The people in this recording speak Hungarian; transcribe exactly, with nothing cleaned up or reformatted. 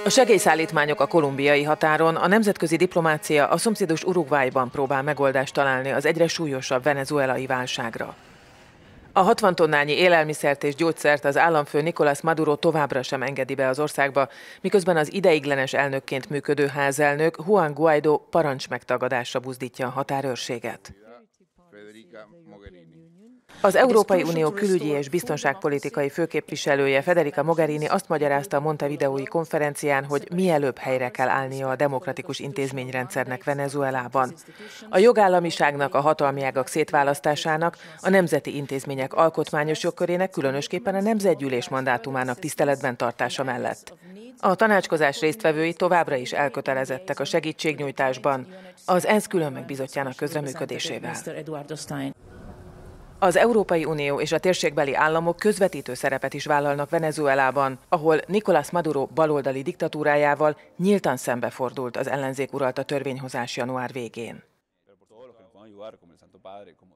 A segélyszállítmányok a kolumbiai határon, a nemzetközi diplomácia a szomszédos Uruguayban próbál megoldást találni az egyre súlyosabb venezuelai válságra. A hatvan tonnányi élelmiszert és gyógyszert az államfő Nicolás Maduro továbbra sem engedi be az országba, miközben az ideiglenes elnökként működő házelnök Juan Guaidó parancsmegtagadásra buzdítja a határőrséget. Az Európai Unió külügyi és biztonságpolitikai főképviselője Federica Mogherini azt magyarázta a montevideói konferencián, hogy mielőbb helyre kell állnia a demokratikus intézményrendszernek Venezuelában. A jogállamiságnak, a hatalmi ágak szétválasztásának, a nemzeti intézmények alkotmányos jogkörének, különösképpen a Nemzetgyűlés mandátumának tiszteletben tartása mellett. A tanácskozás résztvevői továbbra is elkötelezettek a segítségnyújtásban, az ENSZ külön megbízottjának közreműködésével. Az Európai Unió és a térségbeli államok közvetítő szerepet is vállalnak Venezuelában, ahol Nicolás Maduro baloldali diktatúrájával nyíltan szembefordult az ellenzék uralta törvényhozás január végén.